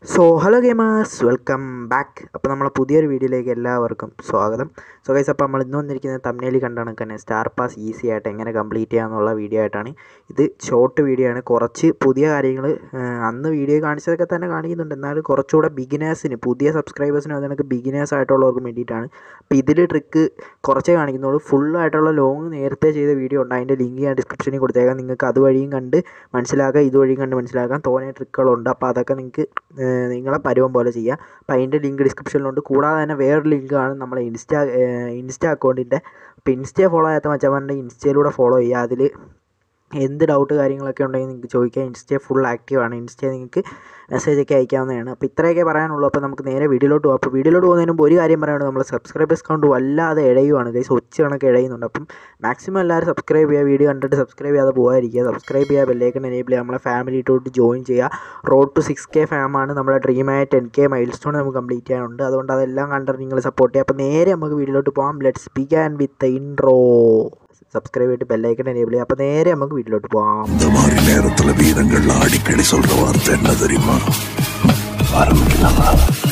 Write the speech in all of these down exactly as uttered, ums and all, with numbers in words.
So hello gamers, welcome back. അപ്പോൾ നമ്മളെ പുതിയൊരു വീഡിയോയിലേക്ക് എല്ലാവർക്കും സ്വാഗതം. സോ ഗൈസ്, അപ്പോൾ നമ്മൾ ഇന്ന് വന്നിരിക്കുന്നത് തംബ്നെയിലിൽ കണ്ട കണക്ക് തന്നെ സ്റ്റാർ പാസ് ഈസി ആയിട്ട് എങ്ങനെ കംപ്ലീറ്റ് ചെയ്യാമെന്നുള്ള വീഡിയോ ആയിട്ടാണ്. ഇത് ഷോർട്ട് വീഡിയോ ആണ്. കുറച്ച് പുതിയ കാര്യങ്ങൾ അന്ന് വീഡിയോ കാണിച്ചതൊക്കെ തന്നെ കാണിക്കുന്നുണ്ട്, എന്നാലും കുറച്ചുകൂടെ ബിഗിനേഴ്സിന്, പുതിയ സബ്സ്ക്രൈബേഴ്സിനും അതിനൊക്കെ ബിഗിനേഴ്സ് ആയിട്ടുള്ളവർക്ക് വേണ്ടിയിട്ടാണ്. അപ്പോൾ ഇതിൽ ട്രിക്ക് കുറച്ചേ കാണിക്കുന്നുള്ളൂ. ഫുള്ളായിട്ടുള്ള ലോങ് നേരത്തെ ചെയ്ത വീഡിയോ ഉണ്ട്, അതിൻ്റെ ലിങ്ക് ഞാൻ ഡിസ്ക്രിപ്ഷനിൽ കൊടുത്തേക്കാം. നിങ്ങൾക്ക് അതുവഴിയും കണ്ട് മനസ്സിലാക്കാം, ഇതുവഴിയും കണ്ട് മനസ്സിലാക്കാം. തോനെ ട്രിക്കുകളുണ്ട്, അപ്പോൾ അതൊക്കെ നിങ്ങൾക്ക് നിങ്ങളെ പരുവം പോലെ ചെയ്യുക. അപ്പോൾ അതിൻ്റെ ലിങ്ക് ഡിസ്ക്രിപ്ഷനിലുണ്ട്. കൂടാതെ തന്നെ വേറൊരു ലിങ്കാണ് നമ്മളെ ഇൻസ്റ്റാ ഇൻസ്റ്റാ അക്കൗണ്ടിൻ്റെ. അപ്പോൾ ഇൻസ്റ്റയെ ഫോളോ ചെയ്യാത്ത മച്ചന്മാരുടെ ഇൻസ്റ്റയിലൂടെ ഫോളോ ചെയ്യുക. അതിൽ എന്ത് ഡൗട്ട് കാര്യങ്ങളൊക്കെ ഉണ്ടെങ്കിൽ നിങ്ങൾക്ക് ചോദിക്കാം. Insta full ആക്റ്റീവാണ്. ഇൻസ്റ്റ നിങ്ങൾക്ക് മെസ്സേജൊക്കെ അയക്കാവുന്നതാണ്. അപ്പോൾ ഇത്രയൊക്കെ പറയാനുള്ളൂ. അപ്പോൾ നമുക്ക് നേരെ വീഡിയോയിലോട്ട് പോകാം. അപ്പോൾ വീഡിയോയിലോട്ട് പോകുന്നതിന് മുമ്പ് ഒരു കാര്യം പറയാനുണ്ട്, നമ്മൾ സബ്സ്ക്രൈബേഴ്സ് കൗണ്ട് വല്ലാതെ ഇഴയുവാണ് ഗൈസ്, ഒച്ച കണക്ക് ഇഴയുന്നുണ്ട്. അപ്പം മാക്സിമം എല്ലാവരും സബ്സ്ക്രൈബ് ചെയ്യുക. വീഡിയോ കണ്ടിട്ട് സബ്സ്ക്രൈബ് ചെയ്യാതെ പോകാതിരിക്കുക. സബ്സ്ക്രൈബ് ചെയ്യുക, ബെല്ലൈക്കൺ എനേബിൾ ചെയ്യുക, നമ്മളെ ഫാമിലിയിലോട്ട് ജോയിൻ ചെയ്യുക. റോഡ് ടു സിക്സ് കെ ഫാമാണ് നമ്മുടെ ഡ്രീമായ ടെൻ കെ മൈൽ സ്റ്റോൺ നമുക്ക് കംപ്ലീറ്റ് ചെയ്യാനുണ്ട്. അതുകൊണ്ട് അതെല്ലാം കണ്ടിട്ട് നിങ്ങൾ സപ്പോർട്ട് ചെയ്യുക. അപ്പോൾ നേരെ നമുക്ക് വീഡിയോയിലോട്ട് പോകാം. Let's begin with the intro. Subscribe ചെയ്തിട്ട് ബെല്ലൈക്കൺ എനേബിൾ ചെയ്യുക. അപ്പോൾ നേരെ നമുക്ക് വീട്ടിലോട്ട് പോകാം. நேரத்துல வீரங்கள் அடிக்கடி சொல்ற வார்த்தை என்ன தெரியுமா? ஆரம்பிக்கலாமா?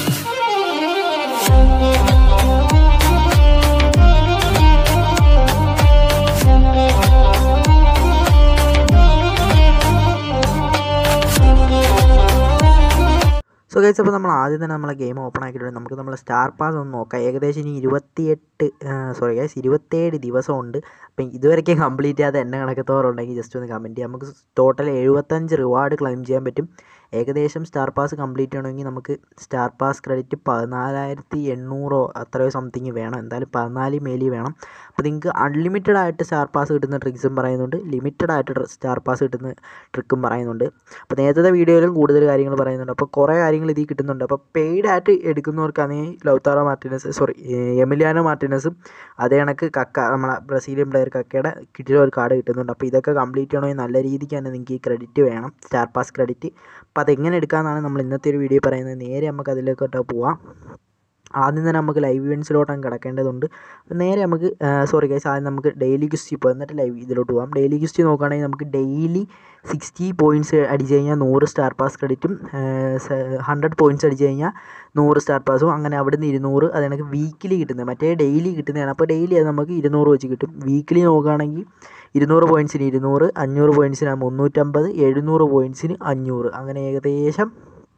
സോ ഗൈസ്, അപ്പോൾ നമ്മൾ ആദ്യം തന്നെ നമ്മളെ ഗെയിം ഓപ്പൺ ആക്കിയിട്ടുണ്ട്. നമുക്ക് നമ്മളെ സ്റ്റാർ പാസ് ഒന്ന് നോക്കാം. ഏകദേശം ഇനി ഇരുപത്തിയെട്ട് സോറി ഗൈസ് ഇരുപത്തേഴ് ദിവസമുണ്ട്. അപ്പം ഇതുവരെയൊക്കെ കംപ്ലീറ്റ് ചെയ്യാതെ എന്നെ കണക്കത്തോറുണ്ടെങ്കിൽ ജസ്റ്റ് ഒന്ന് കമൻറ്റ് ചെയ്യാം. നമുക്ക് ടോട്ടൽ എഴുപത്തഞ്ച് റിവാർഡ് ക്ലെയിം ചെയ്യാൻ പറ്റും. ഏകദേശം സ്റ്റാർ പാസ് കംപ്ലീറ്റ് ചെയ്യണമെങ്കിൽ നമുക്ക് സ്റ്റാർ പാസ് ക്രെഡിറ്റ് പതിനാലായിരത്തി എണ്ണൂറോ അത്രയോ സംതിങ് വേണം. എന്തായാലും പതിനാല് മേലി വേണം. അപ്പോൾ നിങ്ങൾക്ക് അൺലിമിറ്റഡ് ആയിട്ട് സ്റ്റാർ പാസ് കിട്ടുന്ന ട്രിക്സും പറയുന്നുണ്ട്, ലിമിറ്റഡ് ആയിട്ട് സ്റ്റാർ പാസ് കിട്ടുന്ന ട്രിക്കും പറയുന്നുണ്ട്. അപ്പോൾ നേരത്തെ വീഡിയോയിലും കൂടുതൽ കാര്യങ്ങൾ പറയുന്നുണ്ട്. അപ്പോൾ കുറേ കാര്യങ്ങൾ ഇതിൽ കിട്ടുന്നുണ്ട്. അപ്പോൾ പെയ്ഡ് ആയിട്ട് എടുക്കുന്നവർക്കാണെങ്കിൽ ലൗതാറോ മാർട്ടിനസ് സോറി എമിലിയാനോ മാർട്ടിനസും അതേ കണക്ക് കക്ക, നമ്മളെ ബ്രസീലിയൻ പ്ലെയർ കക്കയുടെ കിട്ടിയ ഒരു കാർഡ് കിട്ടുന്നുണ്ട്. അപ്പോൾ ഇതൊക്കെ കംപ്ലീറ്റ് ചെയ്യണമെങ്കിൽ നല്ല രീതിക്ക് തന്നെ നിങ്ങൾക്ക് ഈ ക്രെഡിറ്റ് വേണം, സ്റ്റാർ പാസ് ക്രെഡിറ്റ്. അപ്പോൾ അതെങ്ങനെ എടുക്കാമെന്നാണ് നമ്മൾ ഇന്നത്തെ ഒരു വീഡിയോ പറയുന്നത്. നേരെ നമുക്ക് അതിലേക്കോട്ട് പോവാം. ആദ്യം തന്നെ നമുക്ക് ലൈവ് ഇവൻസിലോട്ടാണ് കിടക്കേണ്ടതുണ്ട്. നേരെ നമുക്ക് സോറി ഗൈസ്, ആദ്യം നമുക്ക് ഡെയിലി ക്വിസ്റ്റ് ഇപ്പോൾ എന്നിട്ട് ലൈവ് ഇതിലോട്ട് പോകാം. ഡെയിലി ക്വിസ്റ്റ് നോക്കുകയാണെങ്കിൽ നമുക്ക് ഡെയിലി സിക്സ്റ്റി പോയിൻറ്റ്സ് അടിച്ച് കഴിഞ്ഞാൽ നൂറ് സ്റ്റാർ പാസ് ക്രെഡിറ്റും, ഹൺഡ്രഡ് പോയിൻറ്റ്സ് അടിച്ച് കഴിഞ്ഞാൽ നൂറ് സ്റ്റാർ പാസും, അങ്ങനെ അവിടെ നിന്ന് ഇരുന്നൂറ്. അത് എനിക്ക് വീക്കിലി കിട്ടുന്നത്, മറ്റേ ഡെയിലി കിട്ടുന്നതാണ്. അപ്പോൾ ഡെയിലി അത് നമുക്ക് ഇരുന്നൂറ് വെച്ച് കിട്ടും. വീക്കിലി നോക്കുകയാണെങ്കിൽ ഇരുന്നൂറ് പോയിൻറ്റ്സിന് ഇരുന്നൂറ്, അഞ്ഞൂറ് പോയിൻറ്റ്സിന് മുന്നൂറ്റമ്പത്, എഴുന്നൂറ് പോയിൻറ്റ്സിന് അഞ്ഞൂറ്, അങ്ങനെ ഏകദേശം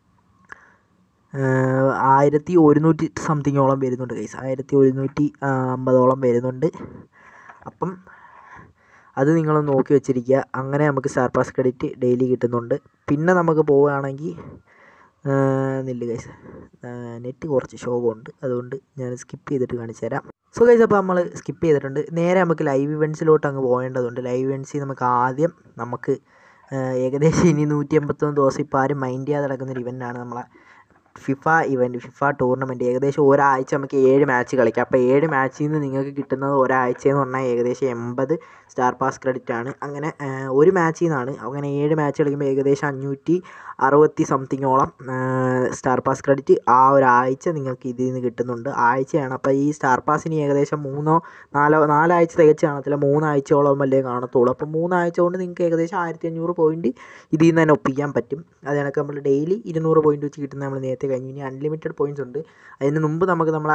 ആയിരത്തി ഒരുന്നൂറ്റി സംതിങ്ങോളം വരുന്നുണ്ട് ഗൈസ്. ആയിരത്തി ഒരുന്നൂറ്റി അമ്പതോളം വരുന്നുണ്ട്. അപ്പം അത് നിങ്ങളൊന്ന് നോക്കി വെച്ചിരിക്കുക. അങ്ങനെ നമുക്ക് സ്റ്റാർ പാസ് ക്രെഡിറ്റ് ഡെയിലി കിട്ടുന്നുണ്ട്. പിന്നെ നമുക്ക് പോവുകയാണെങ്കിൽ നില്ല് ഗൈസ്, നെറ്റ് കുറച്ച് ശോകമുണ്ട്, അതുകൊണ്ട് ഞാൻ സ്കിപ്പ് ചെയ്തിട്ട് കാണിച്ചു തരാം. സോ ഗൈസ്, അപ്പോൾ നമ്മൾ സ്കിപ്പ് ചെയ്തിട്ടുണ്ട്. നേരെ നമുക്ക് ലൈവ് ഇവൻറ്റ്സിലോട്ട് അങ്ങ് പോകേണ്ടതുണ്ട്. ലൈവ് ഇവൻറ്റ്സിൽ നമുക്ക് ആദ്യം നമുക്ക് ഏകദേശം ഇനി നൂറ്റി എൺപത്തൊന്ന് ദിവസം ഇപ്പോൾ ആരും മൈൻഡ് ചെയ്യാതെ നടക്കുന്നൊരു ഇവൻ്റാണ് നമ്മളെ ഫിഫ ഇവൻറ്റ്, ഫിഫ ടൂർണമെൻറ്റ്. ഏകദേശം ഒരാഴ്ച നമുക്ക് ഏഴ് മാച്ച് കളിക്കാം. അപ്പോൾ ഏഴ് മാച്ചിൽ നിന്ന് നിങ്ങൾക്ക് കിട്ടുന്നത് ഒരാഴ്ചയെന്ന് പറഞ്ഞാൽ ഏകദേശം എൺപത് സ്റ്റാർ പാസ് ക്രെഡിറ്റ് ആണ്. അങ്ങനെ ഒരു മാച്ചിൽ നിന്നാണ്, അങ്ങനെ ഏഴ് മാച്ച് കളിക്കുമ്പോൾ ഏകദേശം അഞ്ഞൂറ്റി അറുപത്തി സംതിങ്ങോളം സ്റ്റാർ പാസ് ക്രെഡിറ്റ് ആ ഒരാഴ്ച നിങ്ങൾക്ക് ഇതിൽ നിന്ന് കിട്ടുന്നുണ്ട്. ആഴ്ചയാണ്. അപ്പോൾ ഈ സ്റ്റാർ പാസിന് ഏകദേശം മൂന്നോ നാലോ നാലാഴ്ച തികച്ച് കാണത്തില്ല, മൂന്നാഴ്ചയോളം അല്ലേ കാണത്തുള്ളൂ. അപ്പോൾ മൂന്നാഴ്ച കൊണ്ട് നിങ്ങൾക്ക് ഏകദേശം ആയിരത്തി അഞ്ഞൂറ് പോയിൻറ്റ് ഇതിൽ നിന്ന് തന്നെ ഒപ്പിക്കാൻ പറ്റും. അത് കണക്ക് നമ്മൾ ഡെയിലി ഇരുന്നൂറ് പോയിൻറ്റ് വെച്ച് കിട്ടുന്ന നമ്മൾ നേരത്തെ കഴിഞ്ഞു. ഇനി അൺലിമിറ്റഡ് പോയിൻറ്റ്സ് ഉണ്ട്. അതിന് മുമ്പ് നമുക്ക് നമ്മളെ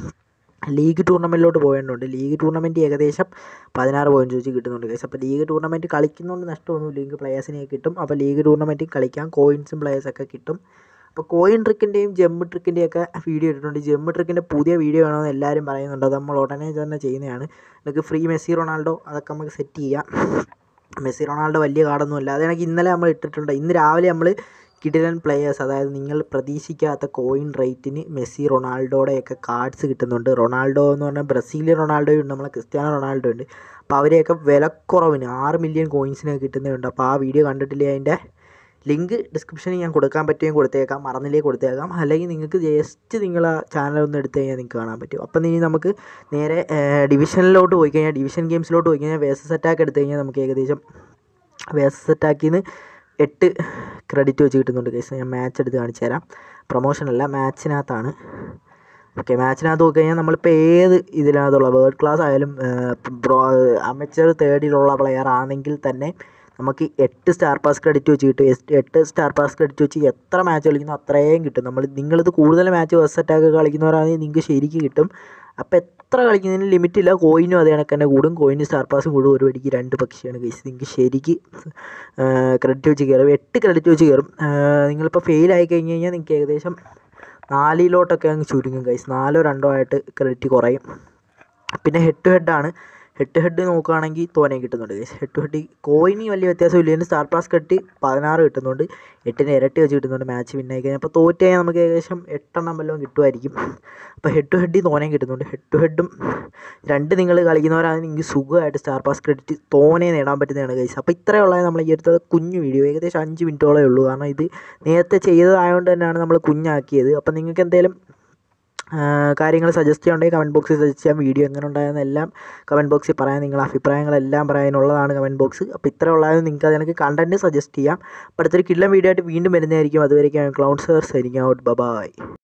ലീഗ് ടൂർണമെൻറ്റിലോട്ട് പോകേണ്ടതുണ്ട്. ലീഗ് ടൂർണമെൻറ്റ് ഏകദേശം പതിനാറ് പോയിൻറ്റ് വെച്ച് കിട്ടുന്നുണ്ട് ഗൈസ്. അപ്പോൾ ലീഗ് ടൂർണമെൻറ്റ് കളിക്കുന്നതുകൊണ്ട് നഷ്ടമൊന്നുമില്ല, ലീഗ് പ്ലെയേഴ്സിനെ കിട്ടും. അപ്പോൾ ലീഗ് ടൂർണമെൻറ്റിൽ കളിക്കാം, കോയിൻസും പ്ലെയേഴ്സൊക്കെ കിട്ടും. അപ്പോൾ കോയിൻ ട്രിക്കിൻ്റെയും ജെമ്മ് ട്രിക്കിൻ്റെയും ഒക്കെ വീഡിയോ ഇട്ടിട്ടുണ്ട്. ജെമ്മ് ട്രിക്കിൻ്റെ പുതിയ വീഡിയോ വേണമെന്ന് എല്ലാവരും പറയുന്നുണ്ട്. അത് നമ്മൾ ഉടനെ തന്നെ ചെയ്യുന്നതാണ്. നിങ്ങൾക്ക് ഫ്രീ മെസ്സി റൊണാൾഡോ അതൊക്കെ നമുക്ക് സെറ്റ് ചെയ്യാം. മെസ്സി റൊണാൾഡോ വലിയ കാർഡൊന്നുമില്ല. അത് എനിക്ക് ഇന്നലെ നമ്മൾ ഇട്ടിട്ടുണ്ട്. ഇന്ന് രാവിലെ നമ്മൾ കിടിലൻ പ്ലെയേഴ്സ്, അതായത് നിങ്ങൾ പ്രതീക്ഷിക്കാത്ത കോയിൻ റേറ്റിന് മെസ്സി റൊണാൾഡോയുടെയൊക്കെ കാർഡ്സ് കിട്ടുന്നുണ്ട്. റൊണാൾഡോ എന്ന് പറഞ്ഞാൽ ബ്രസീലിയൻ റൊണാൾഡോയും ഉണ്ട്, നമ്മളെ ക്രിസ്ത്യാനോ റൊണാൾഡോ ഉണ്ട്. അപ്പോൾ അവരെയൊക്കെ വിലക്കുറവിന് ആറ് മില്യൺ കോയിൻസിനൊക്കെ കിട്ടുന്നുണ്ട്. അപ്പോൾ ആ വീഡിയോ കണ്ടിട്ടില്ലേ, അതിൻ്റെ ലിങ്ക് ഡിസ്ക്രിപ്ഷനിൽ ഞാൻ കൊടുക്കാൻ പറ്റുമെങ്കിൽ കൊടുത്തേക്കാം, മറന്നില്ലേ കൊടുത്തേക്കാം. അല്ലെങ്കിൽ നിങ്ങൾക്ക് ജസ്റ്റ് നിങ്ങൾ ആ ചാനൽ ഒന്ന് എടുത്തു കഴിഞ്ഞാൽ നിങ്ങൾക്ക് കാണാൻ പറ്റും. അപ്പം ഇനി നമുക്ക് നേരെ ഡിവിഷനിലോട്ട് പോയി കഴിഞ്ഞാൽ, ഡിവിഷൻ ഗെയിംസിലോട്ട് പോയി കഴിഞ്ഞാൽ വേഴ്സസ് അറ്റാക്ക് എടുത്തു കഴിഞ്ഞാൽ നമുക്ക് ഏകദേശം വേഴ്സസ് അറ്റാക്കിൽ നിന്ന് എട്ട് ക്രെഡിറ്റ് വെച്ച് കിട്ടുന്നുണ്ട് കേസ്. ഞാൻ മാച്ച് എടുത്ത് കാണിച്ചു തരാം. പ്രൊമോഷനല്ല, മാച്ചിനകത്താണ്. ഓക്കെ, മാച്ചിനകത്ത് നോക്കി കഴിഞ്ഞാൽ നമ്മളിപ്പോൾ ഏത് ഇതിനകത്തുള്ള വേൾഡ് ക്ലാസ് ആയാലും ബ്രോ അമച്ചർ തേർഡിലുള്ള പ്ലെയർ ആണെങ്കിൽ തന്നെ നമുക്ക് എട്ട് സ്റ്റാർ പാസ് ക്രെഡിറ്റ് വെച്ച് കിട്ടും. എട്ട് സ്റ്റാർ പാസ് ക്രെഡിറ്റ് വെച്ച് എത്ര മാച്ച് കളിക്കുന്നോ അത്രയും കിട്ടും. നമ്മൾ നിങ്ങളിത് കൂടുതൽ മാച്ച് ബസ് അറ്റാക്ക് കളിക്കുന്നവരാണെങ്കിൽ നിങ്ങൾക്ക് ശരിക്കും കിട്ടും. അപ്പോൾ എത്ര കളിക്കുന്നതിന് ലിമിറ്റില്ല. കോയിനും അതേ കണക്ക് തന്നെ കൂടും. കോയിന് സ്റ്റാർ പാസും കൂടും. ഒരു വടിക്ക് രണ്ട് പക്ഷിയാണ് ഗൈസ്. നിങ്ങൾക്ക് ശരിക്ക് ക്രെഡിറ്റ് വെച്ച് കയറും. എട്ട് ക്രെഡിറ്റ് വെച്ച് കയറും. നിങ്ങളിപ്പോൾ ഫെയിൽ ആയി കഴിഞ്ഞ് കഴിഞ്ഞാൽ നിങ്ങൾക്ക് ഏകദേശം നാലിലോട്ടൊക്കെ അങ്ങ് ചുരുങ്ങും ഗൈസ്. നാലോ രണ്ടോ ആയിട്ട് ക്രെഡിറ്റ് കുറയും. പിന്നെ ഹെഡ് ടു ഹെഡാണ്. ഹെഡ് ടു ഹെഡ് നോക്കുകയാണെങ്കിൽ തോനെ കിട്ടുന്നുണ്ട് ഗൈസ്. ഹെഡ് ടു ഹെഡ് കോയിന് വലിയ വ്യത്യാസമില്ല. സ്റ്റാർ പാസ് കെട്ടി പതിനാറ് കിട്ടുന്നുണ്ട്. എട്ടിന് ഇരട്ടി വെച്ച് കിട്ടുന്നുണ്ട് മാച്ച് വിന്നായി കഴിഞ്ഞാൽ. അപ്പോൾ തോറ്റ് കഴിഞ്ഞാൽ നമുക്ക് ഏകദേശം എട്ടെണ്ണം വല്ലതും കിട്ടുമായിരിക്കും. അപ്പോൾ ഹെഡ് ടു ഹെഡിൽ തോനെ കിട്ടുന്നുണ്ട്. ഹെഡ് ടു ഹെഡും രണ്ട് നിങ്ങൾ കളിക്കുന്നവരാണെങ്കിൽ നിങ്ങൾക്ക് സുഖമായിട്ട് സ്റ്റാർ പാസ് ക്രെഡിറ്റ് തോനെ നേടാൻ പറ്റുന്നതാണ് ഗൈസ്. അപ്പോൾ ഇത്രയുള്ള നമ്മൾ ഈ അടുത്ത കുഞ്ഞു വീഡിയോ, ഏകദേശം അഞ്ച് മിനിറ്റോളേ ഉള്ളൂ. കാരണം ഇത് നേരത്തെ ചെയ്തതായതുകൊണ്ട് തന്നെയാണ് നമ്മൾ കുഞ്ഞാക്കിയത്. അപ്പോൾ നിങ്ങൾക്ക് എന്തെങ്കിലും കാര്യങ്ങൾ സജസ്റ്റ് ചെയ്യുന്നുണ്ടെങ്കിൽ കമൻറ്റ് ബോക്സിൽ സജസ്റ്റ് ചെയ്യാം. വീഡിയോ എങ്ങനെ ഉണ്ടായെന്നെല്ലാം കമൻറ്റ് ബോക്സിൽ പറയാം. നിങ്ങളുടെ അഭിപ്രായങ്ങളെല്ലാം പറയാനുള്ളതാണ് കമൻറ്റ് ബോക്സ്. അപ്പോൾ ഇത്ര ഉള്ളതായത് നിങ്ങൾക്ക് അതിനൊക്കെ കണ്ടൻറ്റ് സജസ്റ്റ് ചെയ്യാം. അപ്പോൾ അടുത്തൊരു കിടിലൻ വീഡിയോ ആയിട്ട് വീണ്ടും വരുന്നതായിരിക്കും. അതുവരേക്കും ക്ലൗഡ് സേഴ്സ് സൈനിങ് ഔട്ട്. ബൈ.